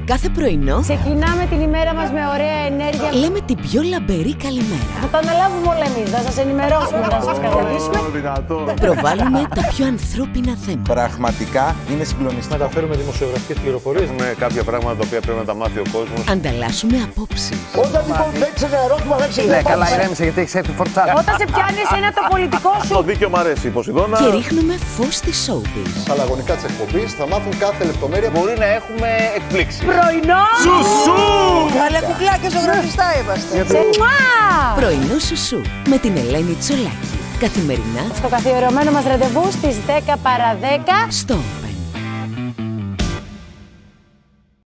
Κάθε πρωινό ξεκινάμε την ημέρα μας με ωραία ενέργεια. λέμε την πιο λαμπερή καλημέρα. Θα τα αναλάβουμε όλα εμείς, θα σας ενημερώσουμε, θα σας καθοδηγήσουμε. Προβάλλουμε τα πιο ανθρώπινα θέματα. Πραγματικά είναι συγκλονιστικό. Μεταφέρουμε δημοσιογραφικές πληροφορίες. Με κάποια πράγματα τα οποία πρέπει να τα μάθει ο κόσμος. Ανταλλάσσουμε απόψεις. Όταν λοιπόν θέξεις ένα ερώτημα, δεν ξέρεις. Ναι, καλά, ηρέμησε γιατί έχεις έρθει φορτσάκι. Όταν σε πιάνει ένα το πολιτικό σου. Το δίκαιο μ' αρέσει, η Ποσειδώνα. Και ρίχνουμε φως στη showbiz. Στα αγωνικά της εκπομπής θα μάθουν κάθε λεπτομέρεια. Μπορεί να έχουμε εκπλήξεις. Πρωινό! Σουσού! Καλέ κουκλάκια ζωγραφιστά είμαστε. Πρωινό Σουσού με την Ελένη Τσολάκη. Καθημερινά Στο καθιερωμένο μας ραντεβού στις 10 παρα 10. στο